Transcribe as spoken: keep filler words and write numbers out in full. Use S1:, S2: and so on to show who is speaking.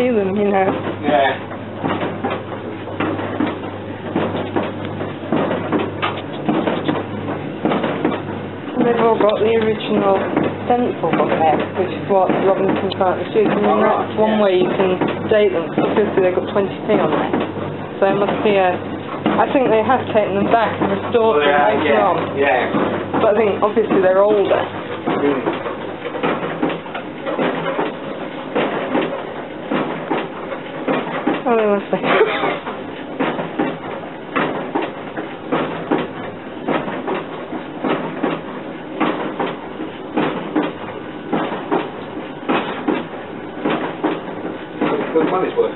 S1: see them, you know.
S2: Yeah.
S1: They've all got the original stencil on there, which is what Robinson's trying to shoot. I mean, that's one way you can date them, because obviously they've got twenty p on there. So it must be a... I think they have taken them back and restored
S2: Well,
S1: them
S2: uh,
S1: later
S2: yeah,
S1: on.
S2: yeah.
S1: But I think obviously they're older.
S2: Mm.
S1: Oh, they must be.
S2: Good money's worth.